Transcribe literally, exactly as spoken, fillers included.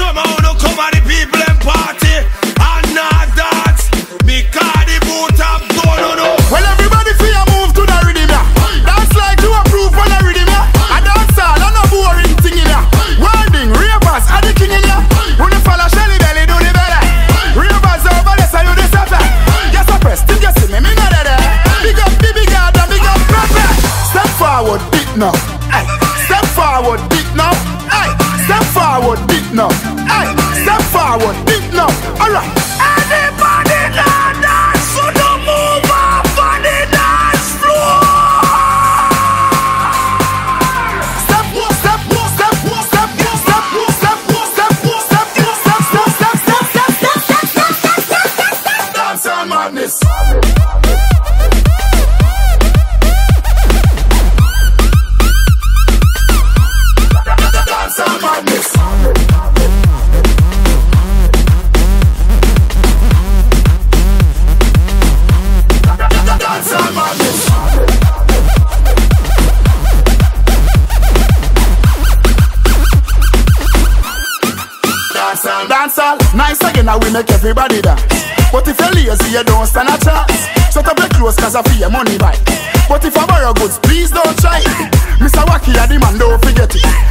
Somehow no come at the people and party and not dance because the boot up go no no. Well, everybody feel a move to the rhythm, yeah. Dance like you approve on the rhythm, yeah. I dance all, and no boring thing in ya. Wording, ravers, are the king in ya. When you follow Shelly Belly, do the better. Ravers over there, so you the suffer. Yes, I press, think you see me, me not there. Big up, big big God, and big up, pepper. Step forward, beat now. Ay. Step forward, beat now. Ay. Step forward, beat now. Ay. Step forward, beat now. Alright. Everybody now dance, so don't move off on the dance floor. Step, step, step, step, step, step, step, step, step, step, step, step, step, step, step, step, step, step, step, step, dance and madness. Dance and madness. Dance and madness. Dancehall, dancehall, nice again now we make everybody dance. But if you're lazy you don't stand a chance. Shut up your clothes cause I feel your money back. But if I borrow goods please don't try. Mister Wacky a the man don't forget it.